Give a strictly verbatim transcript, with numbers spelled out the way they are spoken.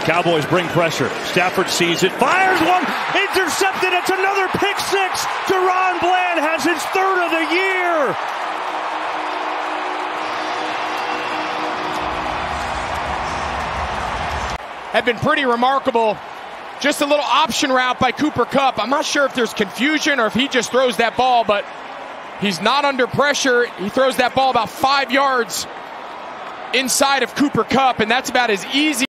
Cowboys bring pressure. Stafford sees it, fires one, intercepted. It's another pick six. DaRon Bland has his third of the year. Have been pretty remarkable. Just a little option route by Cooper Kupp. I'm not sure if there's confusion or if he just throws that ball, but he's not under pressure. He throws that ball about five yards inside of Cooper Kupp, and that's about as easy